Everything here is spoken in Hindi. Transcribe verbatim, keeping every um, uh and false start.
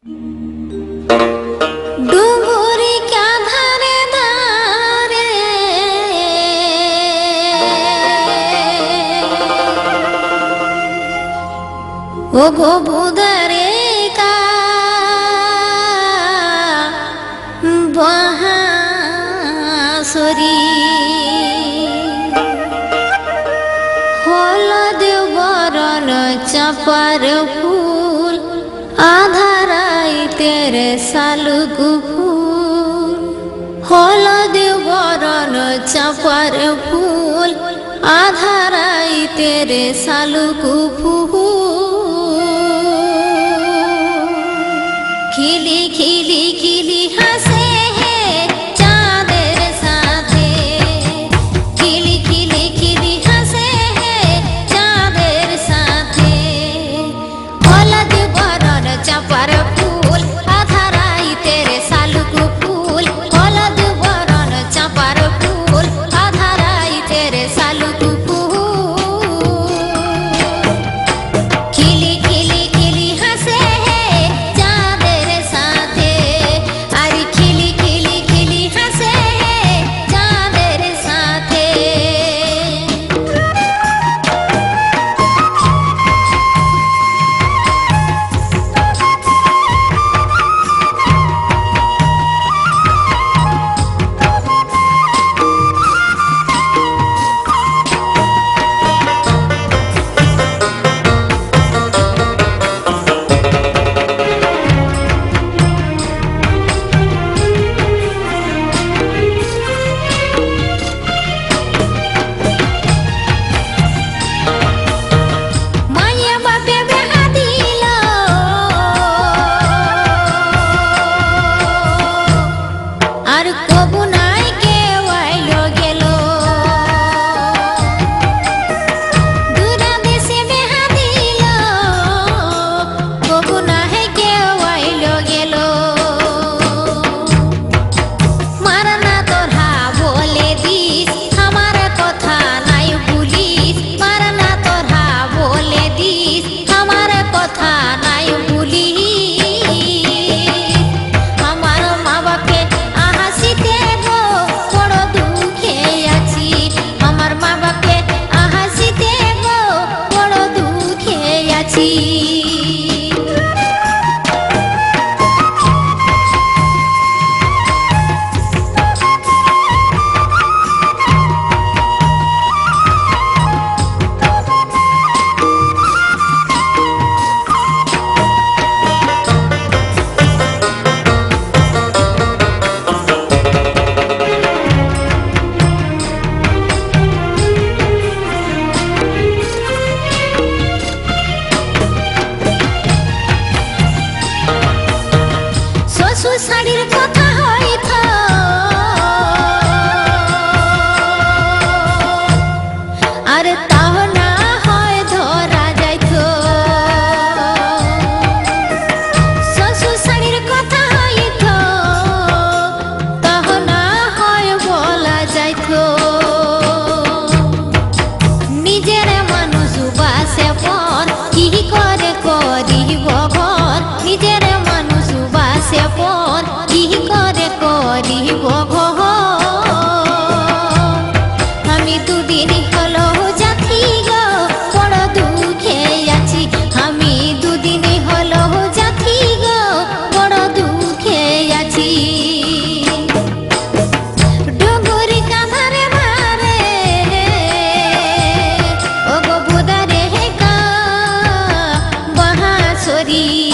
डुंगुरी क्या धारे धारे ओ गो बुदरे का बांसुरी हलदेव बरन चंपार फूल आधाराई तेरे सालुगु फूल हलदेव बरन चंपार फूल आधाराई तेरे सालुगु फूल खिली खिली खिली हंसे শাড়ির কথা হইত আর তাহ না হয় ধরা যাইত শ্বশুর শাড়ির কথা হইত তাহ না হয় বলা যাইত নিজের মানুষ বাসে পর কি করে করিব ঘর নিজের মানুষ বাসে পর কি করে করিব ঘর আমি দুদিন হলো যাচ্ছি গো বড় দুঃখে আছি আমি দুদিন হলো যাচ্ছি গো বড় দুঃখে আছি ডুঙ্গুরি কাঁধারে মারে ও গো বুদারে কা বাঁশরি